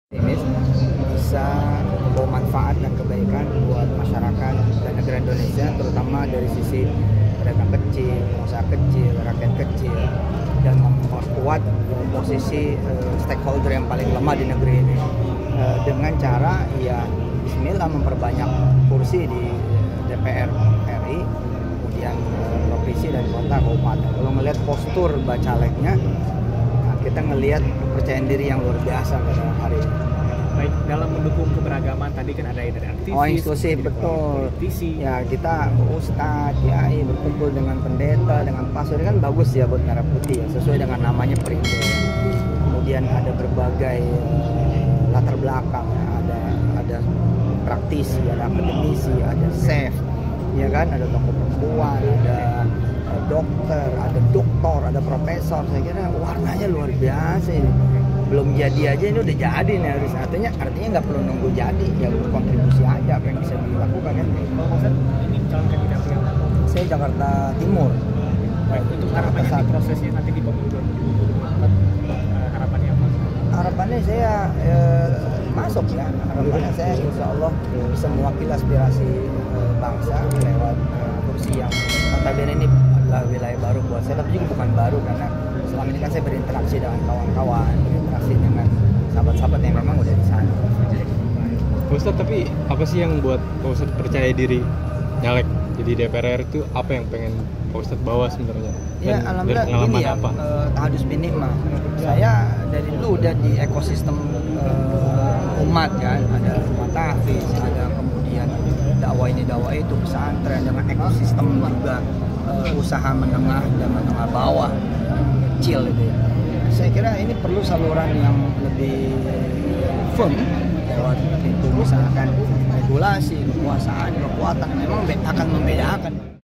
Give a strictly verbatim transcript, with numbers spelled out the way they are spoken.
Ini bisa membawa manfaat dan kebaikan buat masyarakat dan negara Indonesia, terutama dari sisi pedagang kecil, pengusaha kecil, rakyat kecil, dan memperkuat posisi uh, stakeholder yang paling lemah di negeri ini uh, dengan cara ya Bismillah memperbanyak kursi di D P R R I, kemudian uh, provinsi dan kota kabupaten. Kalau ngelihat postur bacaleknya, kita ngelihat kepercayaan diri yang luar biasa pada hari ini. Baik, dalam mendukung keberagaman tadi kan ada dari aktivis, Oh, inklusif, betul. politisi. Ya, kita ustadz, kiai berkumpul dengan pendeta, dengan pastor, ini kan bagus ya buat Merah Putih ya, sesuai dengan namanya Perindo. Kemudian ada berbagai uh, latar belakang, ya. ada ada praktisi, ada akademisi, ada chef, ya kan, ada tokoh perempuan, ada dokter, ada doktor, ada profesor. Saya kira warnanya luar biasa ini. Belum jadi aja ini udah jadi nih, harus artinya artinya nggak perlu nunggu jadi, ya berkontribusi aja apa yang bisa dilakukan kan. Kalau Ustaz ini calon kandidat yang Saya Jakarta Timur. baik untuk harapannya di prosesnya nanti di pemilu dua ribu dua puluh empat, uh, harapannya apa? Harapannya saya eh, masuk ya. Harapannya saya insya Allah bisa mewakili aspirasi eh, bangsa lewat eh, kursi yang notabene ini adalah wilayah baru buat saya, tapi juga bukan baru karena selama ini kan saya berinteraksi dengan kawan-kawan, berinteraksi dengan sahabat-sahabat yang memang udah di sana. Pak Ustadz, tapi apa sih yang buat Pak Ustadz percaya diri nyalek jadi D P R R I itu, apa yang pengen Pak Ustadz bawa sebenarnya? Ya, Dan alhamdulillah dari pengalaman ini ya, apa? eh, tahadus bin nikmah. Saya dari dulu udah di ekosistem eh, umat kan, ada rumah tahfiz, ada kemudian dakwah ini dakwah itu, pesantren, dengan ekosistem juga eh, usaha menengah dan menengah bawah kecil itu ya. Saya kira ini perlu saluran yang lebih firm lewat pintu misalkan regulasi, kekuasaan, kekuatan memang akan membedakan.